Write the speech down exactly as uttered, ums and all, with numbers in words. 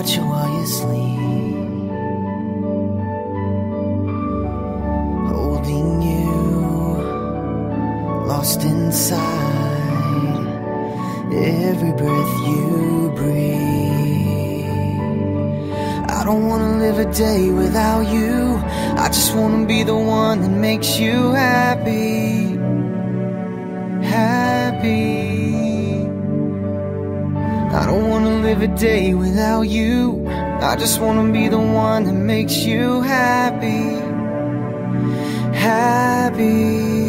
watch you while you sleep, holding you, lost inside every breath you breathe. I don't wanna live a day without you. I just wanna be the one that makes you happy, happy. I don't wanna live a day without you. I just wanna be the one that makes you happy, happy.